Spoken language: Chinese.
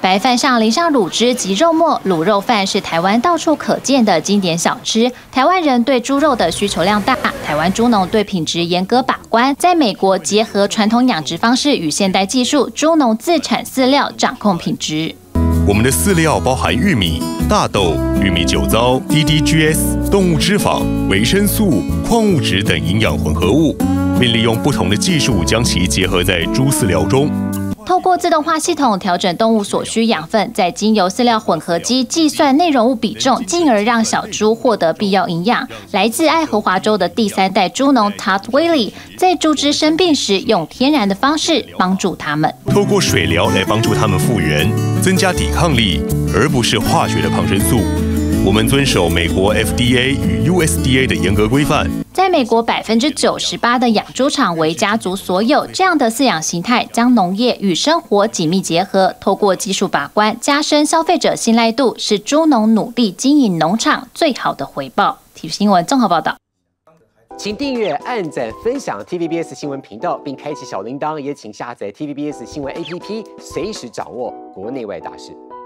白饭上淋上卤汁及肉末，卤肉饭是台湾到处可见的经典小吃。台湾人对猪肉的需求量大，台湾猪农对品质严格把关。在美国，结合传统养殖方式与现代技术，猪农自产饲料，掌控品质。 我们的饲料包含玉米、大豆、玉米酒糟、DDGS、动物脂肪、维生素、矿物质等营养混合物，并利用不同的技术将其结合在猪饲料中。 透过自动化系统调整动物所需养分，再经由饲料混合机计算内容物比重，进而让小猪获得必要营养。来自爱荷华州的第3代猪农 Todd Wiley， 在猪只生病时，用天然的方式帮助它们。 透过水疗来帮助它们复原，增加抵抗力，而不是化学的抗生素。我们遵守美国 FDA 与 USDA 的严格规范。 在美国，98%的养猪场为家族所有，这样的饲养形态将农业与生活紧密结合，透过技术把关，加深消费者信赖度，是猪农努力经营农场最好的回报。体育新闻综合报道。 请订阅、按赞、分享 TVBS 新闻频道，并开启小铃铛，也请下载 TVBS 新闻 APP， 随时掌握国内外大事。